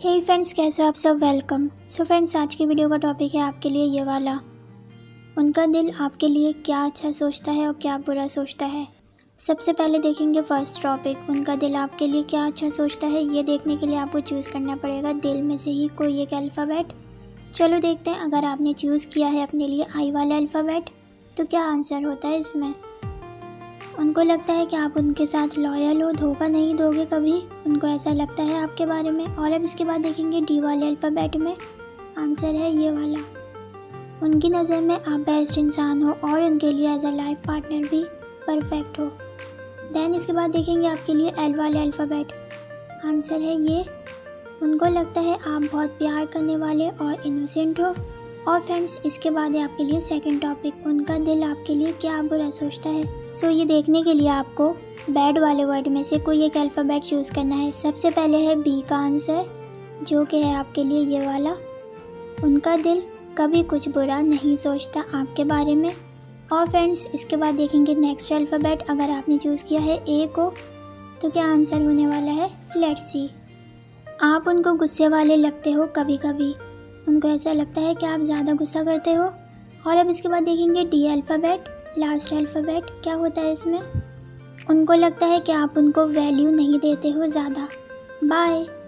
हे friends, कैसे हो आप सब। वेलकम। सो फ्रेंड्स, आज की वीडियो का टॉपिक है आपके लिए ये वाला। उनका दिल आपके लिए क्या अच्छा सोचता है और क्या बुरा सोचता है। सबसे पहले देखेंगे फर्स्ट टॉपिक, उनका दिल आपके लिए क्या अच्छा सोचता है। ये देखने के लिए आपको चूज़ करना पड़ेगा दिल में से ही कोई एक अल्फ़ाबेट। चलो देखते हैं, अगर आपने चूज़ किया है अपने लिए आई वाला अल्फ़ाबेट तो क्या आंसर होता है इसमें। उनको लगता है कि आप उनके साथ लॉयल हो, धोखा नहीं दोगे कभी, उनको ऐसा लगता है आपके बारे में। और अब इसके बाद देखेंगे डी वाले अल्फ़ाबेट में आंसर है ये वाला। उनकी नज़र में आप बेस्ट इंसान हो और उनके लिए एज अ लाइफ पार्टनर भी परफेक्ट हो। देन इसके बाद देखेंगे आपके लिए एल वाले अल्फ़ाबेट, आंसर है ये। उनको लगता है आप बहुत प्यार करने वाले और इनोसेंट हो। और फ्रेंड्स, इसके बाद है आपके लिए सेकंड टॉपिक, उनका दिल आपके लिए क्या बुरा सोचता है। सो ये देखने के लिए आपको बैड वाले वर्ड में से कोई एक अल्फ़ाबेट चूज़ करना है। सबसे पहले है बी का आंसर, जो कि है आपके लिए ये वाला। उनका दिल कभी कुछ बुरा नहीं सोचता आपके बारे में। और फ्रेंड्स, इसके बाद देखेंगे नेक्स्ट अल्फ़ाबेट, अगर आपने चूज़ किया है ए को तो क्या आंसर होने वाला है, लेट्स सी। आप उनको गुस्से वाले लगते हो कभी कभी, उनको ऐसा लगता है कि आप ज़्यादा गुस्सा करते हो। और अब इसके बाद देखेंगे डी अल्फ़ाबेट, लास्ट अल्फ़ाबेट, क्या होता है इसमें। उनको लगता है कि आप उनको वैल्यू नहीं देते हो ज़्यादा। बाय।